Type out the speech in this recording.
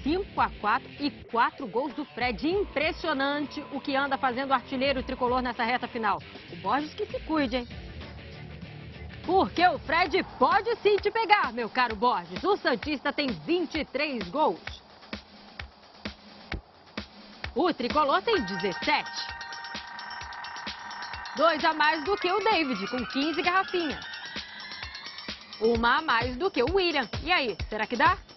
5-4 e 4 gols do Fred. Impressionante o que anda fazendo o artilheiro tricolor nessa reta final. O Borges que se cuide, hein? Porque o Fred pode sim te pegar, meu caro Borges. O santista tem 23 gols. O tricolor tem 17. 2 a mais do que o David, com 15 garrafinhas. 1 a mais do que o William. E aí, será que dá?